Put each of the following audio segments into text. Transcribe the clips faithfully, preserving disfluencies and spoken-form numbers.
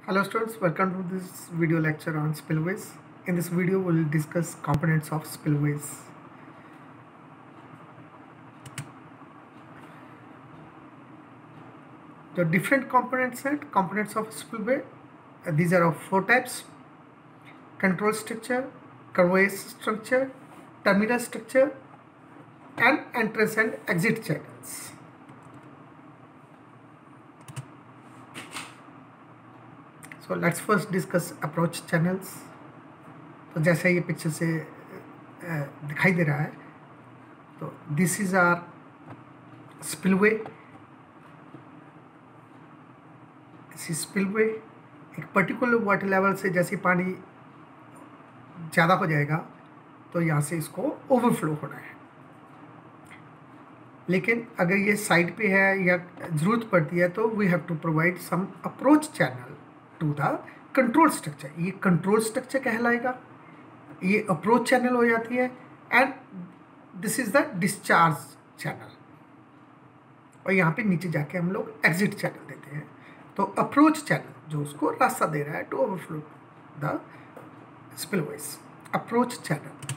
Hello students, welcome to this video lecture on spillways. In this video we will discuss components of spillways. The different components and components of spillway, uh, these are of four types: control structure, conveyance structure, terminal structure, and entrance and exit channels. So let's first discuss approach channels. तो जैसे ये picture से दिखाई दे रहा है, तो this is our spillway. Spillway एक particular water level से जैसे पानी ज़्यादा हो जाएगा तो यहाँ से इसको ओवरफ्लो होना है. लेकिन अगर ये साइड पे है या ज़रूरत पड़ती है तो we have to provide some approach channel to the control structure. ये कंट्रोल स्ट्रक्चर कहलाएगा, ये अप्रोच चैनल हो जाती है, and this is the discharge channel. और यहाँ पे नीचे जाके हम लोग एग्जिट चैनल देते हैं. तो अप्रोच चैनल जो उसको रास्ता दे रहा है to overflow the spillways, approach channel.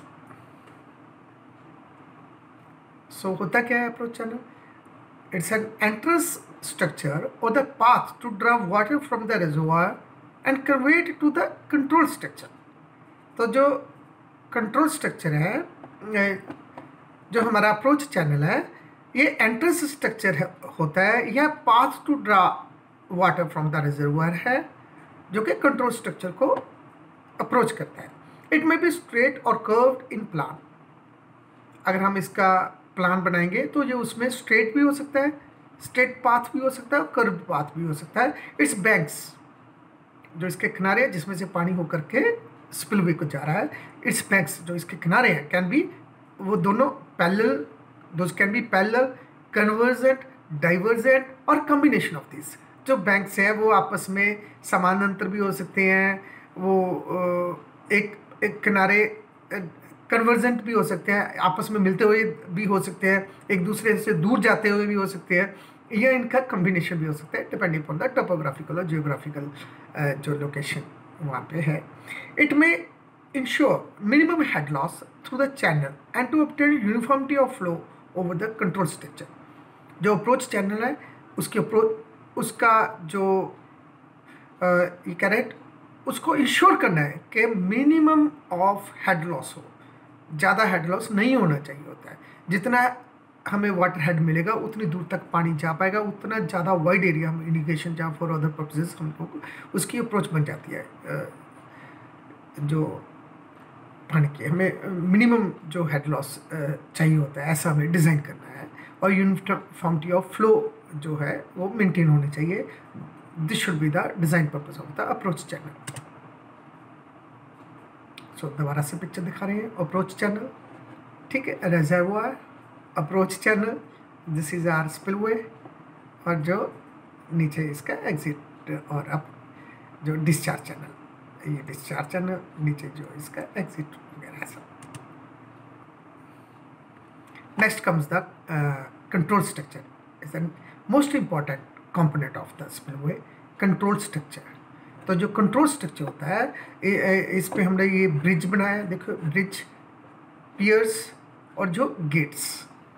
So होता क्या है approach channel? It's an entrance structure और the path to draw water from the reservoir and convey it to the control structure. तो जो कंट्रोल स्ट्रक्चर है, जो हमारा अप्रोच चैनल है, ये एंट्रेंस स्ट्रक्चर है, होता है, या path to draw water from the reservoir है, जो कि कंट्रोल स्ट्रक्चर को अप्रोच करता है. इट मे बी स्ट्रेट और कर्व्ड इन प्लान. अगर हम इसका प्लान बनाएंगे तो ये उसमें स्ट्रेट भी हो सकता है, स्ट्रेट पाथ भी हो सकता है, और कर्व पाथ भी हो सकता है. इट्स बैंक्स, जो इसके किनारे हैं जिसमें से पानी होकर के स्पिलवे को जा रहा है, इट्स बैंक्स जो इसके किनारे हैं, कैन बी, वो दोनों parallel, those can be parallel, convergent, divergent, और कॉम्बिनेशन ऑफ दिस. जो बैंक्स हैं वो आपस में समानांतर भी हो सकते हैं, वो एक एक किनारे कन्वर्जेंट भी हो सकते हैं, आपस में मिलते हुए भी हो सकते हैं, एक दूसरे से दूर जाते हुए भी हो सकते हैं, या इनका कॉम्बिनेशन भी हो सकता है, डिपेंडिंग अपॉन द टोपोग्राफिकल और जियोग्राफिकल जो लोकेशन वहाँ पे है. It may ensure minimum head loss through the channel and to obtain uniformity of flow over the control structure. जो अप्रोच चैनल है उसके अप्रोच, उसका जो ये करेक्ट, उसको इंश्योर करना है कि मिनिमम ऑफ हेड लॉस हो. ज़्यादा हेड लॉस नहीं होना चाहिए होता है. जितना हमें वाटर हेड मिलेगा उतनी दूर तक पानी जा पाएगा, उतना ज़्यादा वाइड एरिया हम इरिगेशन जहाँ फॉर अदर पर्पजेज हमको उसकी अप्रोच बन जाती है. जो पानी की हमें मिनिमम जो हेड लॉस चाहिए होता है, ऐसा हमें डिज़ाइन करना है. और यूनिफॉर्मिटी ऑफ फ्लो जो है वो मेंटेन होनी चाहिए. This should be the design purpose of the approach channel. So दोबारा से पिक्चर दिखा रहे हैं. अप्रोच चैनल, ठीक है, reservoir, approach channel, this is our spillway, और जो नीचे इसका एग्जिट, और अब जो डिस्चार्ज चैनल, ये डिस्चार्ज चैनल, नीचे जो इसका एग्जिट वगैरह है सब. Next comes the control structure. Is the most important component of the spillway, control structure. तो जो कंट्रोल स्ट्रक्चर होता है, इस पे हमने ये ब्रिज बनाया, देखो ब्रिज, पियर्स, और जो गेट्स.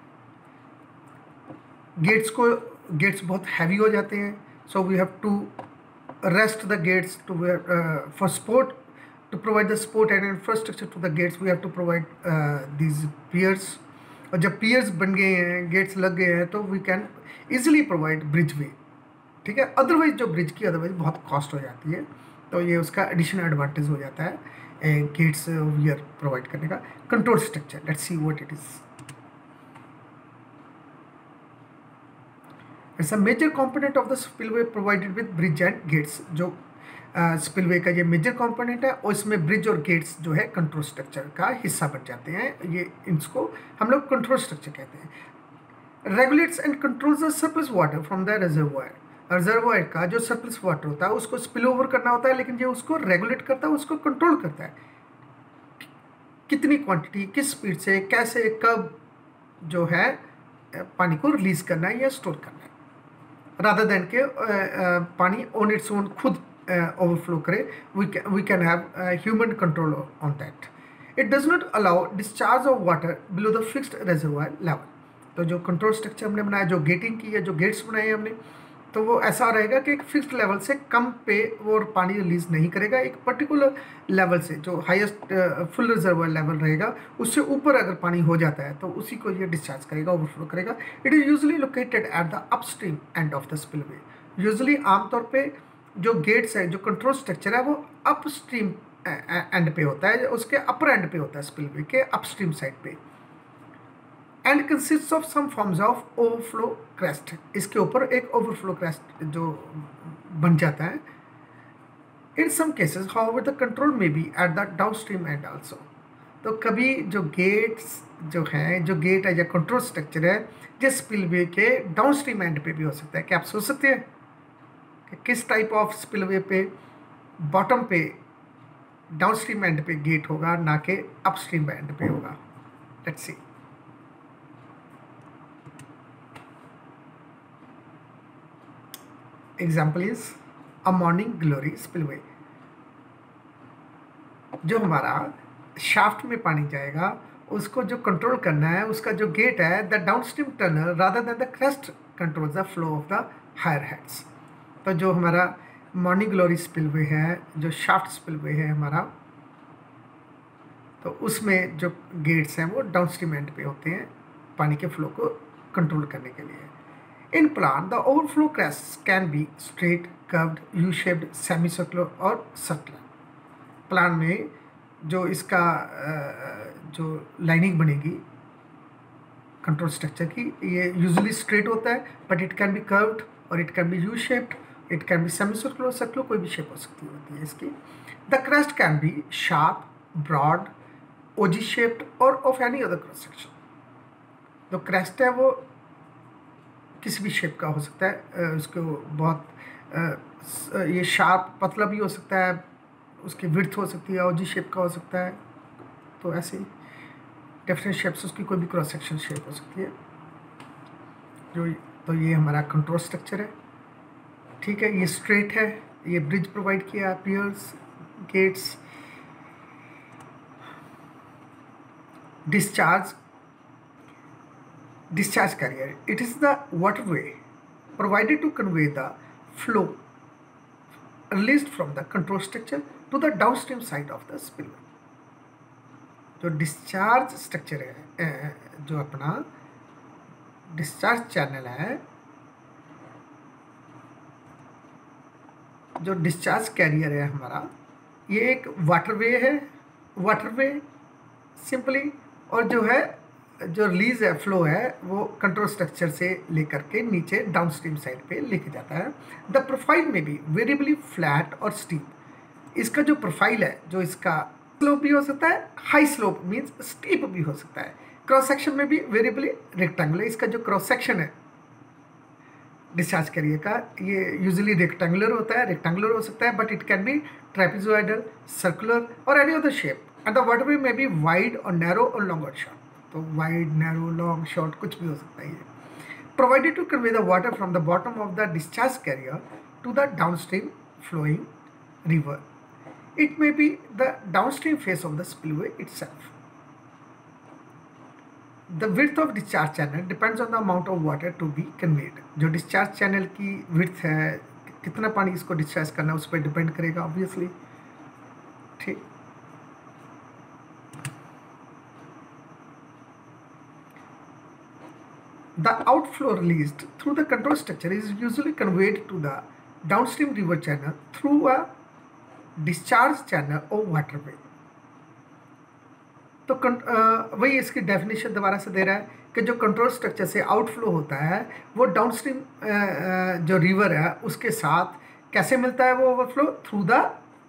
गेट्स को गेट्स बहुत हैवी हो जाते हैं, so we have to rest the gates to for support, to provide the support and infrastructure to the gates. We have to provide these piers. और जब piers बन गए हैं, गेट्स लग गए हैं, तो we can easily provide bridge way, ठीक है. अदरवाइज जो ब्रिज की अदरवाइज बहुत कॉस्ट हो जाती है, तो ये उसका एडिशनल एडवांटेज हो जाता है गेट्स वियर प्रोवाइड करने का. Control structure, let's see what it is. It's a major component of the spillway provided with bridge and gates. जो स्पिलवे uh, का ये मेजर कंपोनेंट है, और इसमें ब्रिज और गेट्स जो है कंट्रोल स्ट्रक्चर का हिस्सा बन जाते हैं. ये इसको हम लोग कंट्रोल स्ट्रक्चर कहते हैं. Regulates and controls the surplus water from the reservoir. Reservoir का जो सरप्लस वाटर होता है उसको स्पिल ओवर करना होता है, लेकिन ये उसको रेगुलेट करता है, उसको कंट्रोल करता है. कितनी क्वांटिटी, किस स्पीड से, कैसे, कब जो है पानी को रिलीज करना है या स्टोर करना है, रादर देन के पानी ऑन इट्स ओन खुद ओवरफ्लो करे, we we can have human control on that. It does not allow discharge of water below the fixed reservoir level. तो जो कंट्रोल स्ट्रक्चर हमने बनाया, जो गेटिंग की है, जो गेट्स बनाए हमने, तो वो ऐसा रहेगा कि एक फिक्स्ड लेवल से कम पे वो पानी रिलीज नहीं करेगा. एक पर्टिकुलर लेवल से जो हाईएस्ट फुल रिजर्वायर लेवल रहेगा उससे ऊपर अगर पानी हो जाता है तो उसी को ये डिस्चार्ज करेगा, ओवरफ्लो करेगा. It is usually located at the upstream end of the spillway. Usually आमतौर पे जो गेट्स है, जो कंट्रोल स्ट्रक्चर है, वो अपस्ट्रीम एंड पे होता है, उसके अपर एंड पे होता है, स्पिलवे के अपस्ट्रीम साइड पे. And consist of some forms of overflow crest. इसके ऊपर एक ओवरफ्लो क्रेस्ट जो बन जाता है. In some cases however the control may be at the downstream end also. तो कभी जो गेट्स जो हैं, जो गेट है या कंट्रोल स्ट्रक्चर है, जिस स्पिलवे के डाउनस्ट्रीम एंड पे भी हो सकता है. क्या आप सोच सकते हैं कि किस टाइप ऑफ स्पिलवे पे बॉटम पे डाउनस्ट्रीम एंड पे गेट होगा, ना कि अपस्ट्रीम एंड पे होगा? Let's see. Example is a morning glory spillway. जो हमारा शाफ्ट में पानी जाएगा उसको जो कंट्रोल करना है, उसका जो गेट है, the downstream tunnel rather than the crest control the flow of the higher heads. तो जो हमारा मॉर्निंग ग्लोरी स्पिलवे है, जो शाफ्ट स्पिलवे है हमारा, तो उसमें जो गेट्स हैं वो डाउनस्ट्रीम एंड पे होते हैं पानी के फ्लो को कंट्रोल करने के लिए. In plant, the overflow crests can be straight, curved, U-shaped, semicircular और circular. प्लांट में जो इसका जो लाइनिंग बनेगी कंट्रोल स्ट्रक्चर की, ये यूजुअली स्ट्रेट होता है, but it can be curved और it can be U shaped, it can be semicircular, circular, कोई भी शेप हो सकती होती है इसकी. The crest can be sharp, broad, ogee shaped और of any other cross section. जो क्रेस्ट है वो किसी भी शेप का हो सकता है. उसको बहुत ये शार्प पतला भी हो सकता है, उसकी विड्थ हो सकती है, ओजी शेप का हो सकता है. तो ऐसे डिफरेंट शेप्स, उसकी कोई भी क्रॉस सेक्शन शेप हो सकती है. जो तो ये हमारा कंट्रोल स्ट्रक्चर है. ठीक है, ये स्ट्रेट है, ये ब्रिज प्रोवाइड किया, piers, gates. Discharge discharge carrier. It is the waterway provided to convey the flow released from the control structure to the downstream side of the spillway. जो discharge structure है, जो अपना discharge channel है, जो discharge career है हमारा, ये एक वाटरवे है, वाटरवे सिंपली. और जो है जो रिलीज है, फ्लो है, वो कंट्रोल स्ट्रक्चर से लेकर के नीचे डाउनस्ट्रीम साइड पे लेके जाता है. द प्रोफाइल में भी वेरिएबली फ्लैट और स्टीप. इसका जो प्रोफाइल है, जो इसका स्लोप भी हो सकता है, हाई स्लोप मीन्स स्टीप भी हो सकता है. क्रॉस सेक्शन में भी वेरिएबली रेक्टेंगुलर. इसका जो क्रॉस सेक्शन है डिस्चार्ज कैरियर का, ये यूजुअली रेक्टेंगुलर होता है, रेक्टेंगुलर हो सकता है, but it can be trapezoidal, circular और any other shape. And the waterway may be wide और नैरो और लॉन्ग और शॉर्ट. तो वाइड, नैरो, लॉन्ग, शॉर्ट कुछ भी हो सकता है. ये provided to convey the water from the bottom of the discharge carrier to the downstream flowing river. It may be the downstream face of the spillway itself. The width of discharge channel depends on the amount of water to be conveyed. जो discharge channel की width है, कितना पानी इसको discharge करना है, उस पर डिपेंड करेगा ऑब्वियसली. ठीक. The outflow released through the control structure is usually conveyed to the downstream river channel through a discharge channel or waterway. तो uh, वही इसकी डेफिनेशन दोबारा से दे रहा है कि जो कंट्रोल स्ट्रक्चर से आउटफ्लो होता है वो डाउनस्ट्रीम uh, जो रिवर है उसके साथ कैसे मिलता है वो overflow? Through the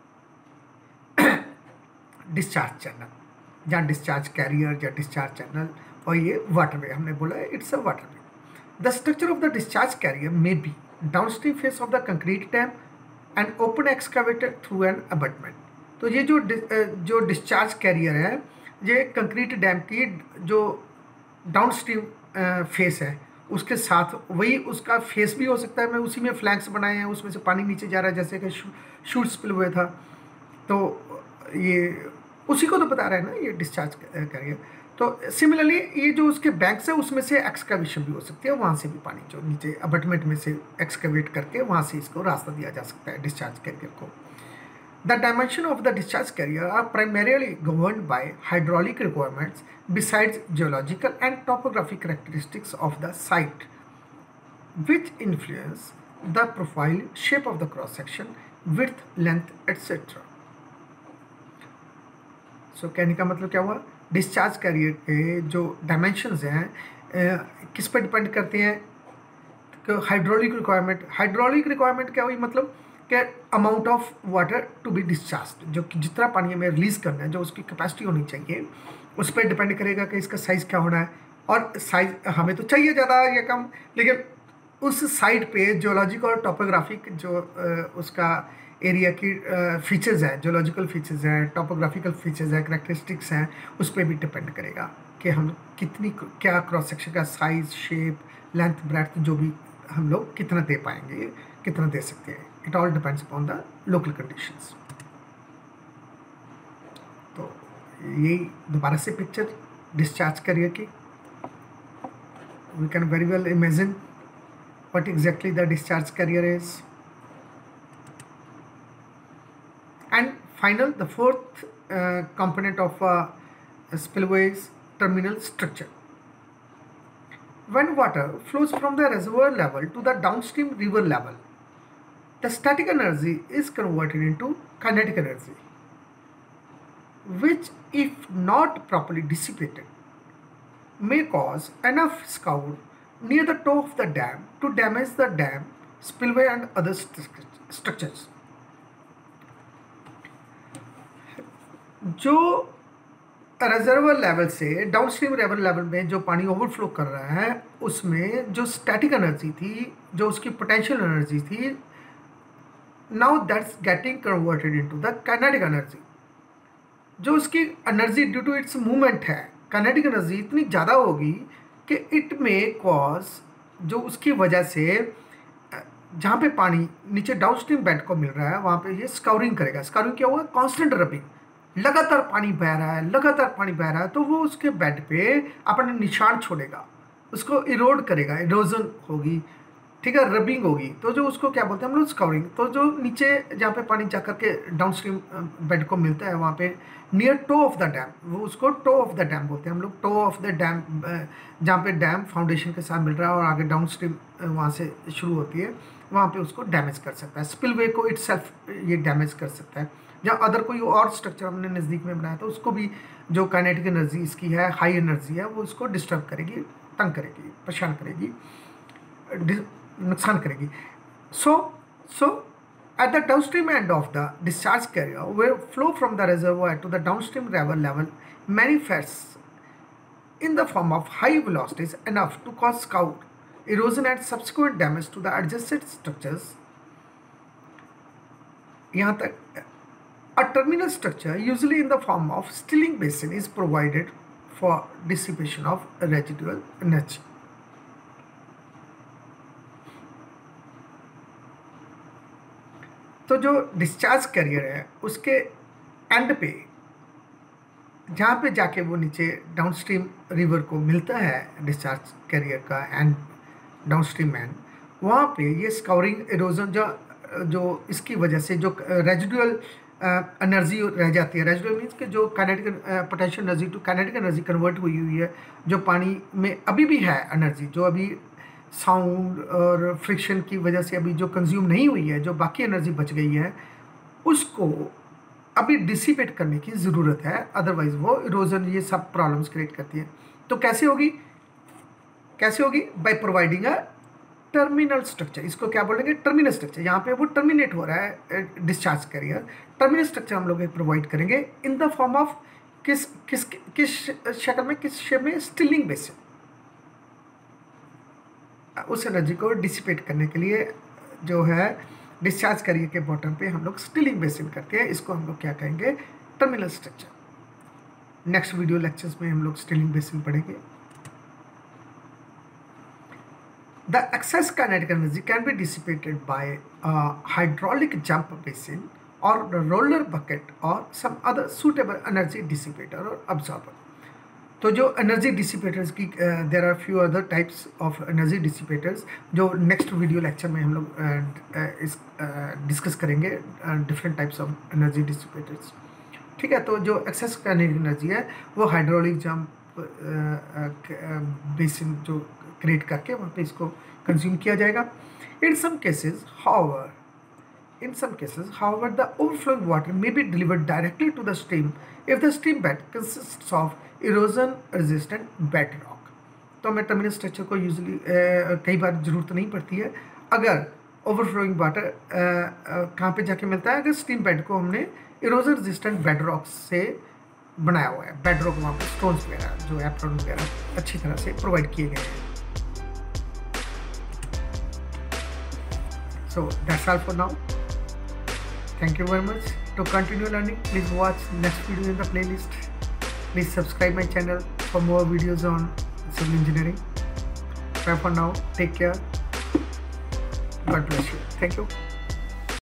discharge channel, जहाँ डिस्चार्ज कैरियर या डिस्चार्ज चैनल, और ये वाटरवे हमने बोला है, it's a waterway. The structure of the discharge carrier may be downstream face of the concrete dam and open excavated through an abutment. तो ये जो जो डिस्चार्ज कैरियर है, ये कंक्रीट डैम की जो डाउनस्ट्रीम फेस है उसके साथ वही उसका फेस भी हो सकता है, मैं उसी में फ्लैंक्स बनाए हैं, उसमें से पानी नीचे जा रहा है जैसे कि शूट स्पिल हुए था, तो ये उसी को तो बता रहे हैं ना ये डिस्चार्ज करिए। तो सिमिलरली ये जो उसके बैंक्स है उसमें से एक्सकवेशन भी हो सकती है, वहाँ से भी पानी जो नीचे अबटमेंट में से एक्सकवेट करके वहाँ से इसको रास्ता दिया जा सकता है डिस्चार्ज कैरियर को। The dimension of the discharge carrier are primarily governed by hydraulic requirements besides geological and topographic characteristics of the site, which influence the profile, shape of the cross section, width, length, et cetera. So कहने का मतलब क्या हुआ, discharge career के जो dimensions हैं किस पर डिपेंड करते हैं, हाइड्रोलिक रिक्वायरमेंट। हाइड्रोलिक रिक्वायरमेंट क्या हुई, मतलब कि amount of water to be discharge, जो कि जितना पानी हमें रिलीज़ करना है, जो उसकी कैपेसिटी होनी चाहिए, उस पर डिपेंड करेगा कि इसका साइज़ क्या होना है। और साइज हमें तो चाहिए ज़्यादा या कम, लेकिन उस साइड पे जियोलॉजिक और टोपोग्राफिक जो उसका एरिया की फीचर्स हैं, जियोलॉजिकल फीचर्स हैं, टोपोग्राफिकल फीचर्स हैं, करेक्टरिस्टिक्स हैं, उस पर भी डिपेंड करेगा कि हम कितनी क्या क्रॉस सेक्शन का साइज़, शेप, लेंथ, ब्रेड्थ जो भी हम लोग कितना दे पाएंगे, कितना दे सकते हैं। It all depends upon the local conditions. तो यही दोबारा से पिक्चर डिस्चार्ज कैरियर की, we can very well imagine what exactly the discharge carrier is. And final, the fourth uh, component of uh, spillway is terminal structure. When water flows from the reservoir level to the downstream river level, the static energy is converted into kinetic energy, which, if not properly dissipated, may cause enough scour near the top of the dam to damage the dam, spillway and other structures. जो reservoir level से downstream river level में जो पानी overflow कर रहा है, उसमें जो स्टैटिक एनर्जी थी, जो उसकी पोटेंशियल एनर्जी थी, now that's getting converted into the kinetic energy. जो उसकी energy due to its movement है, काइनेटिक एनर्जी इतनी ज़्यादा होगी कि इट में कॉज, जो उसकी वजह से जहाँ पे पानी नीचे डाउनस्ट्रीम बेड को मिल रहा है वहाँ पे ये स्काउरिंग करेगा। स्काउरिंग क्या हुआ, कांस्टेंट रबिंग, लगातार पानी बह रहा है, लगातार पानी बह रहा है, तो वो उसके बेड पे अपने निशान छोड़ेगा, उसको इरोड करेगा, इरोजन होगी, ठीक है, रबिंग होगी। तो जो उसको क्या बोलते हैं हम लोग, स्काउरिंग। तो जो नीचे जहाँ पे पानी जाकर के डाउनस्ट्रीम बेड को मिलता है वहाँ पे near toe of the dam, वो उसको टो ऑफ द डैम बोलते हैं हम लोग। टो ऑफ द डैम जहाँ पे डैम फाउंडेशन के साथ मिल रहा है और आगे डाउनस्ट्रीम वहाँ से शुरू होती है, वहाँ पे उसको डैमेज कर सकता है। स्पिलवे को इटसेल्फ ये डैमेज कर सकता है। जहाँ अदर कोई और स्ट्रक्चर हमने नज़दीक में बनाया तो उसको भी जो काइनेटिक एनर्जी इसकी है, हाई एनर्जी है, वो उसको डिस्टर्ब करेगी, तंग करेगी, परेशान करेगी, नुकसान करेगी। सो सो at the downstream end of the discharge carrier, where flow from the reservoir to the downstream river level manifests in the form of high velocities enough to cause scour, erosion and subsequent damage to the adjacent structures. यहाँ तक a terminal structure usually in the form of stilling basin is provided for dissipation of residual energy. तो जो discharge career है उसके and पे जहाँ पे जाके वो नीचे डाउनस्ट्रीम रिवर को मिलता है डिस्चार्ज कैरियर का एंड डाउनस्ट्रीम एंड, वहाँ पे ये स्काउरिंग, इरोजन जो जो इसकी वजह से जो रेजिडुअल एनर्जी रह जाती है, रेजिडुअल मीन्स कि जो kinetic potential energy to kinetic energy convert हुई हुई है, जो पानी में अभी भी है एनर्जी, जो अभी साउंड और फ्रिक्शन की वजह से अभी जो कंज्यूम नहीं हुई है, जो बाकी एनर्जी बच गई है, उसको अभी डिसिपेट करने की ज़रूरत है, अदरवाइज वो इरोजन ये सब प्रॉब्लम्स क्रिएट करती है। तो कैसे होगी, कैसे होगी? By providing a terminal structure. इसको क्या बोलेंगे? Terminal structure. यहाँ पे वो टर्मिनेट हो रहा है डिस्चार्ज कैरियर, टर्मिनल स्ट्रक्चर हम लोग प्रोवाइड करेंगे इन द फॉर्म ऑफ किस किस किस शक्ल में, किस शेप में? Stilling basin. उस एनर्जी को डिसिपेट करने के लिए जो है डिस्चार्ज कैरियर के बॉटम पे हम लोग स्टिलिंग बेसिन करते हैं। इसको हम लोग क्या कहेंगे? Terminal structure. Next video lectures में हम लोग स्टिलिंग बेसिन पढ़ेंगे। The excess kinetic energy can be dissipated by a hydraulic jump basin or the roller bucket or some other suitable energy dissipator or absorber. तो जो energy dissipaters की there are few other types of energy dissipaters जो next video lecture में हम लोग uh, इस discuss uh, करेंगे different types of energy dissipaters, ठीक है। तो जो एक्सेस काइनेटिक एनर्जी है वो हाइड्रोलिक जंप बेसिन जो क्रिएट करके वहाँ पे इसको कंज्यूम किया जाएगा। In some cases however In some cases, however, the overflowing water may be delivered directly to the stream if the stream bed consists of erosion-resistant bedrock. तो हमें terminal structure को यूजली कई बार ज़रूरत नहीं पड़ती है अगर ओवरफ्लोइंग वाटर कहाँ पे जाके मिलता है, अगर स्ट्रीम बेड को हमने इरोजन रेजिस्टेंट बेडरॉक से बनाया हुआ है। बेडरॉक वहाँ पर स्टोन्स वगैरह जो एप्रोन वगैरह अच्छी तरह से प्रोवाइड किए गए हैं। So that's all for now. Thank you very much. To continue learning, please watch next video in the playlist. Please subscribe my channel for more videos on civil engineering. Bye for now. Take care. God bless you. Thank you.